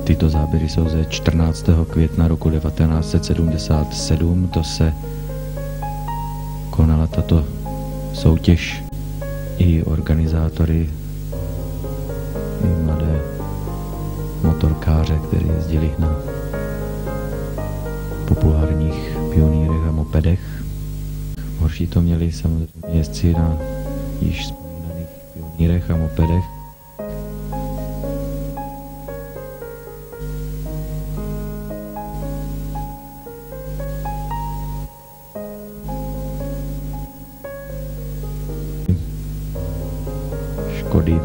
Tyto záběry jsou ze 14. května roku 1977. To se konala tato soutěž. I organizátory, i mladé motorkáře, kteří jezdili na populárních pionýrech a mopedech. Horší to měli samozřejmě jezdci na již vzpomínaných pionýrech a mopedech. Škody,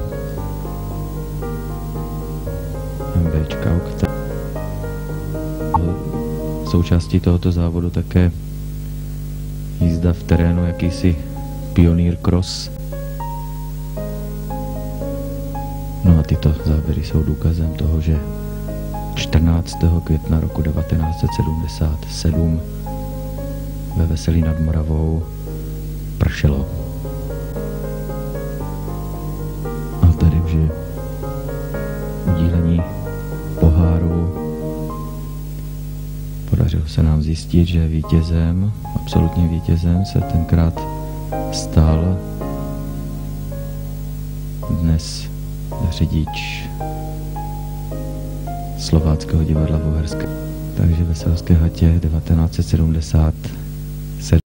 MBčka, Okta. Součástí tohoto závodu také jízda v terénu, jakýsi pionýr cross. No a tyto záběry jsou důkazem toho, že 14. května roku 1977 ve Veselí nad Moravou pršelo. A tady už je udílení poháru. Podařilo se nám zjistit, že vítězem, absolutním vítězem se tenkrát stal dnes řidič Slováckého divadla v Uherské. Takže Veselské hatě 1970